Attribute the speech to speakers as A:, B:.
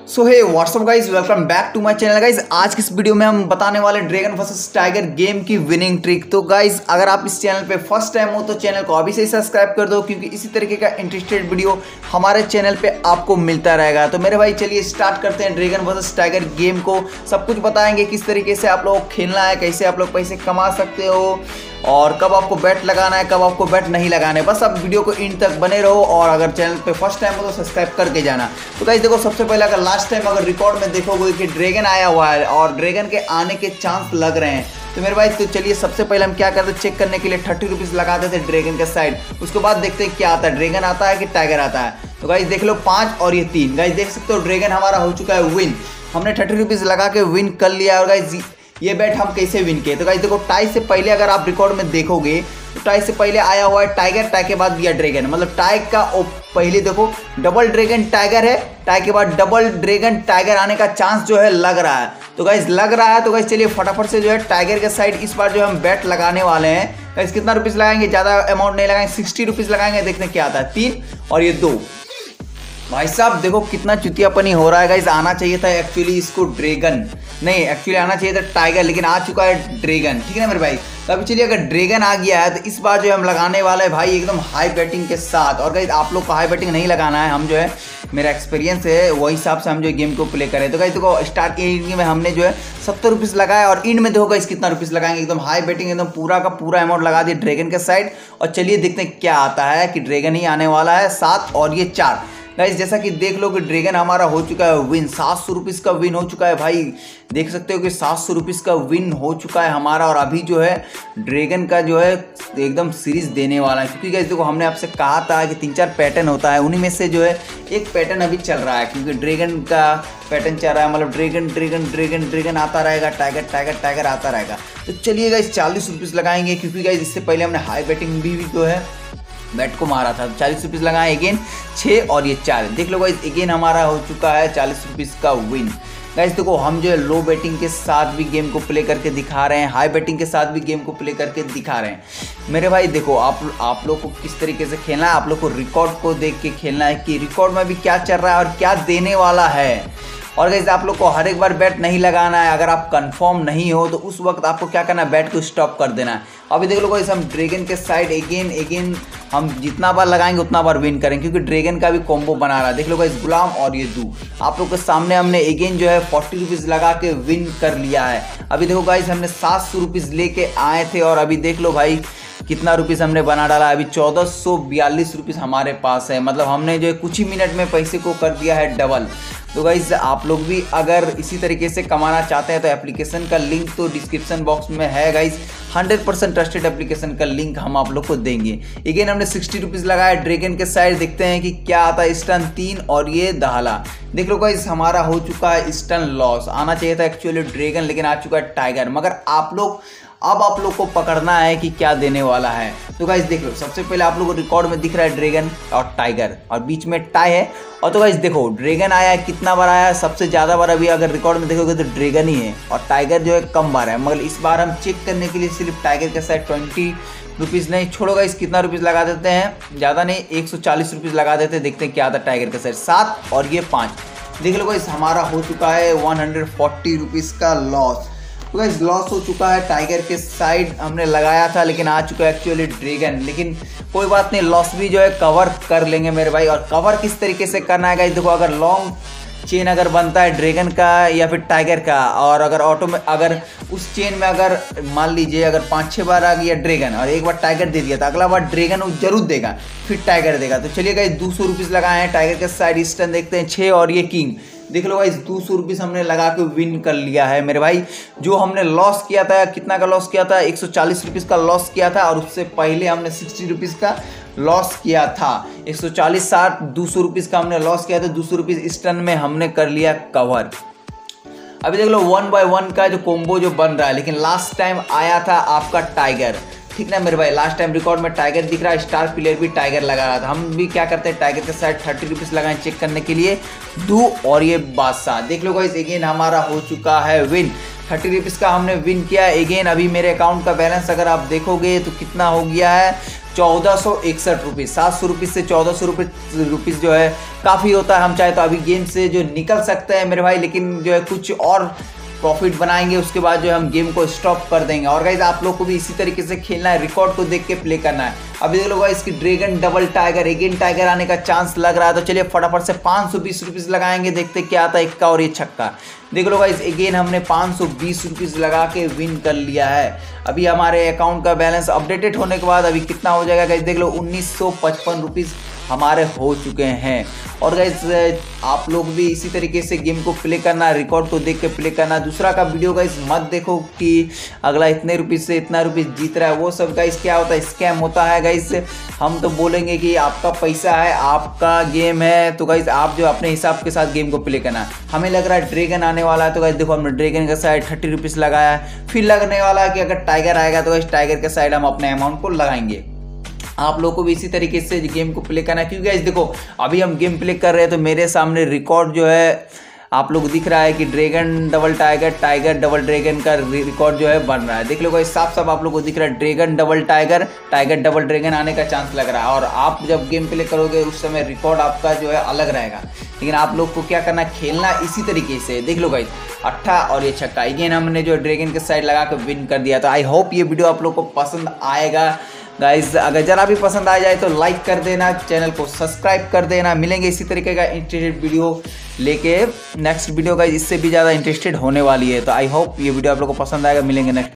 A: So hey what's up guys, welcome back to my channel guys. आज की इस video में हम बताने वाले ड्रैगन वर्सेस टाइगर गेम की विनिंग ट्रिक। तो गाइज अगर आप इस चैनल पे फर्स्ट टाइम हो तो चैनल को अभी से ही सब्सक्राइब कर दो, क्योंकि इसी तरीके का इंटरेस्टेड वीडियो हमारे चैनल पे आपको मिलता रहेगा। तो मेरे भाई चलिए स्टार्ट करते हैं ड्रैगन वर्सेस टाइगर गेम को। सब कुछ बताएंगे किस तरीके से आप लोग को खेलना है, कैसे आप लोग पैसे कमा सकते हो और कब आपको बैट लगाना है, कब आपको बैट नहीं लगाना है। बस आप वीडियो को इन तक बने रहो और अगर चैनल पे फर्स्ट टाइम हो तो सब्सक्राइब करके जाना। तो गाइस देखो, सबसे पहले अगर लास्ट टाइम अगर रिकॉर्ड में देखोगे कि ड्रैगन आया हुआ है और ड्रैगन के आने के चांस लग रहे हैं, तो मेरे भाई तो चलिए सबसे पहले हम क्या करते हैं, चेक करने के लिए 30 रुपीज़ लगा देते हैं ड्रैगन के साइड। उसके बाद देखते हैं क्या आता है, ड्रैगन आता है कि टाइगर आता है। तो गाइस देख लो 5 और ये 3। गाइस देख सकते हो ड्रैगन हमारा हो चुका है विन। हमने 30 रुपीज़ लगा के विन कर लिया। और गाइस ये बैट हम कैसे विन किए, तो गाइस देखो टाई से पहले अगर आप रिकॉर्ड में देखोगे तो टाई से पहले आया हुआ है टाइगर, टाई के बाद दिया ड्रैगन। मतलब टाई का पहले देखो डबल ड्रैगन टाइगर है, टाई के बाद डबल ड्रैगन टाइगर आने का चांस जो है लग रहा है। तो गाइस लग रहा है, तो गाइस चलिए फटाफट से जो है टाइगर के साइड इस बार जो हम बैट लगाने वाले हैं। गाइस कितना रुपीज़ लगाएंगे, ज़्यादा अमाउंट नहीं लगाएंगे, 60 रुपीज़ लगाएंगे। देखते हैं क्या आता है, 3 और ये 2। भाई साहब देखो कितना चुतियापनी हो रहा है। गाइस आना चाहिए था एक्चुअली इसको ड्रैगन, नहीं एक्चुअली आना चाहिए था टाइगर, लेकिन आ चुका है ड्रैगन। ठीक है ना मेरे भाई। तो अभी चलिए अगर ड्रैगन आ गया है तो इस बार जो हम लगाने वाले हैं भाई एकदम हाई बैटिंग के साथ। और गाइस आप लोग को हाई बैटिंग नहीं लगाना है, हम जो है मेरा एक्सपीरियंस है वही हिसाब से हम जो गेम को प्ले करें। तो गाइस देखो स्टार्ट में हमने जो है 70 रुपीज़ लगाया और इंड में देखो गाइस कितना रुपीज़ लगाएंगे। एकदम हाई बैटिंग एकदम पूरा का पूरा अमाउंट लगा दिया ड्रैगन के साइड। और चलिए देखते हैं क्या आता है कि ड्रैगन ही आने वाला है 7 और ये 4। गाइस जैसा कि देख लो कि ड्रैगन हमारा हो चुका है विन, 700 रुपीज़ का विन हो चुका है भाई। देख सकते हो कि 700 रुपीज़ का विन हो चुका है हमारा। और अभी जो है ड्रैगन का जो है एकदम सीरीज देने वाला है, क्योंकि गाइस देखो हमने आपसे कहा था कि 3-4 पैटर्न होता है, उन्हीं में से जो है एक पैटर्न अभी चल रहा है, क्योंकि ड्रैगन का पैटर्न चल रहा है। मतलब ड्रैगन ड्रैगन ड्रैगन ड्रैगन आता रहेगा, टाइगर टाइगर टाइगर आता रहेगा। तो चलिए गाइस 40 रुपीज़ लगाएंगे, क्योंकि गाइस इससे पहले हमने हाई बैटिंग भी जो है बैट को मारा था। 40 रुपीज़ लगाए अगेन 6 और ये 4। देख लो गाइस अगेन हमारा हो चुका है 40 रुपीज़ का विन। गाइस देखो हम जो है लो बैटिंग के साथ भी गेम को प्ले करके दिखा रहे हैं, हाई बैटिंग के साथ भी गेम को प्ले करके दिखा रहे हैं। मेरे भाई देखो आप लोग को किस तरीके से खेलना है, आप लोग को रिकॉर्ड को देख के खेलना है कि रिकॉर्ड में भी क्या चल रहा है और क्या देने वाला है। और गाइस आप लोग को हर एक बार बैट नहीं लगाना है। अगर आप कंफर्म नहीं हो तो उस वक्त आपको क्या करना है, बैट को स्टॉप कर देना है। अभी देख लो गाइस हम ड्रैगन के साइड अगेन हम जितना बार लगाएंगे उतना बार विन करेंगे, क्योंकि ड्रैगन का भी कॉम्बो बना रहा है। देख लो गाइस गुलाम और ये दू आप लोग के सामने हमने अगेन जो है 40 रुपीज़ लगा के विन कर लिया है। अभी देखो गाइस हमने 700 रुपीज़ लेके आए थे और अभी देख लो भाई कितना रुपीज़ हमने बना डाला। अभी 1442 रुपीज़ हमारे पास है। मतलब हमने जो है कुछ ही मिनट में पैसे को कर दिया है डबल। तो गाइस आप लोग भी अगर इसी तरीके से कमाना चाहते हैं तो एप्लीकेशन का लिंक तो डिस्क्रिप्शन बॉक्स में है गाइस। 100% ट्रस्टेड एप्लीकेशन का लिंक हम आप लोग को देंगे। अगेन हमने 60 रुपीज़ लगाया ड्रैगन के साइड। देखते हैं कि क्या आता है, स्टन 3 और ये दहला। देख लो गाइस हमारा हो चुका है स्टन लॉस। आना चाहिए था एक्चुअली ड्रैगन, लेकिन आ चुका है टाइगर। मगर आप लोग को पकड़ना है कि क्या देने वाला है। तो गाइस देख लो सबसे पहले आप लोगों को रिकॉर्ड में दिख रहा है ड्रैगन और टाइगर और बीच में टाई है। और तो गाइस देखो ड्रैगन आया है, कितना बार आया है, सबसे ज़्यादा बार अभी अगर रिकॉर्ड में देखोगे तो ड्रैगन ही है और टाइगर जो है कम बार है। मगर इस बार हम चेक करने के लिए सिर्फ टाइगर के साथ 20 रुपीज़ नहीं, छोड़ो गाइस कितना रुपीज़ लगा देते हैं, ज़्यादा नहीं 140 रुपीज़ लगा देते हैं। देखते हैं क्या आता है टाइगर के साथ 7 और ये 5। देख लो गाइस हमारा हो चुका है 140 रुपीज़ का लॉस। तो गाइस लॉस हो चुका है टाइगर के साइड, हमने लगाया था लेकिन आ चुका है एक्चुअली ड्रैगन। लेकिन कोई बात नहीं, लॉस भी जो है कवर कर लेंगे मेरे भाई। और कवर किस तरीके से करना है गाइस, देखो अगर लॉन्ग चेन अगर बनता है ड्रैगन का या फिर टाइगर का, और अगर ऑटो में अगर उस चेन में अगर मान लीजिए अगर 5-6 बार आ गया ड्रैगन और एक बार टाइगर दे दिया तो अगला बार ड्रैगन वो जरूर देगा, फिर टाइगर देगा। तो चलिए गाइस 200 रुपीज़ लगाए हैं टाइगर के साइड। ईस्टर्न देखते हैं 6 और ये किंग। देख लो गाइस 200 रुपीज़ हमने लगा के विन कर लिया है मेरे भाई। जो हमने लॉस किया था, कितना का लॉस किया था, 140 रुपीज़ का लॉस किया था। और उससे पहले हमने 60 रुपीज़ का लॉस किया था। 140 60 200 रुपीज़ का हमने लॉस किया था। 200 रुपीज़ स्टन में हमने कर लिया कवर। अभी देख लो 1 by 1 का जो कॉम्बो जो बन रहा है, लेकिन लास्ट टाइम आया था आपका टाइगर। ठीक ना मेरे भाई, लास्ट टाइम रिकॉर्ड में टाइगर दिख रहा है, स्टार प्लेयर भी टाइगर लगा रहा था। हम भी क्या करते हैं टाइगर के साथ 30 रुपीज़ लगाएं चेक करने के लिए 2 और ये बादशाह। देख लो गाइस अगेन हमारा हो चुका है विन। 30 रुपीज़ का हमने विन किया। अगेन अभी मेरे अकाउंट का बैलेंस अगर आप देखोगे तो कितना हो गया है, 1461 रुपीज़। 700 रुपीज़ से 1400 रुपीज़ जो है काफ़ी होता है। हम चाहे तो अभी गेम से जो निकल सकते हैं मेरे भाई, लेकिन जो है कुछ और प्रॉफिट बनाएंगे, उसके बाद जो है हम गेम को स्टॉप कर देंगे। और गाइज आप लोग को भी इसी तरीके से खेलना है, रिकॉर्ड को देख के प्ले करना है। अभी देख लो गाइज इसकी dragon double tiger, again tiger आने का चांस लग रहा है। तो चलिए फटाफट से 520 रुपीज़ लगाएंगे, देखते क्या आता है। इक्का और ये छक्का, देख लो गाइज अगेन हमने 520 रुपीज़ लगा के विन कर लिया है। अभी हमारे अकाउंट का बैलेंस अपडेटेड होने के बाद अभी कितना हो जाएगा गाइज, देख लो 1955 रुपीज़ हमारे हो चुके हैं। और गाइज आप लोग भी इसी तरीके से गेम को प्ले करना, रिकॉर्ड को देख के प्ले करना। दूसरा का वीडियो गाइज मत देखो कि अगला इतने रुपीज़ से इतना रुपीज़ जीत रहा है, वो सब गाइज क्या होता है, स्कैम होता है गाइज। हम तो बोलेंगे कि आपका पैसा है, आपका गेम है, तो गाइज आप जो अपने हिसाब के साथ गेम को प्ले करना। हमें लग रहा है ड्रैगन आने वाला है, तो गाइज देखो हमने ड्रैगन का साइड 30 रुपीज़ लगाया है। फिर लगने वाला है कि अगर टाइगर आएगा तो गाइज टाइगर के साइड हम अपने अमाउंट को लगाएंगे। आप लोगों को भी इसी तरीके से गेम को प्ले करना है, क्योंकि गाइस देखो अभी हम गेम प्ले कर रहे हैं तो मेरे सामने रिकॉर्ड जो है आप लोग दिख रहा है कि dragon double tiger, tiger double dragon का रिकॉर्ड जो है बन रहा है। देख लो गाइस साफ साफ आप लोग को दिख रहा है dragon double tiger, tiger double dragon आने का चांस लग रहा है। और आप जब गेम प्ले करोगे उस समय रिकॉर्ड आपका जो है अलग रहेगा। लेकिन आप लोग को क्या करना, खेलना इसी तरीके से। देख लो गाइस 8 और ये छक्का, अगेन हमने जो ड्रैगन के साइड लगा कर विन कर दिया। तो आई होप ये वीडियो आप लोग को पसंद आएगा गाइज। अगर जरा भी पसंद आ जाए तो लाइक कर देना, चैनल को सब्सक्राइब कर देना। मिलेंगे इसी तरीके का इंटरेस्टेड वीडियो लेके। नेक्स्ट वीडियो गाइज इससे भी ज़्यादा इंटरेस्टेड होने वाली है। तो आई होप ये वीडियो आप लोग को पसंद आएगा। मिलेंगे नेक्स्ट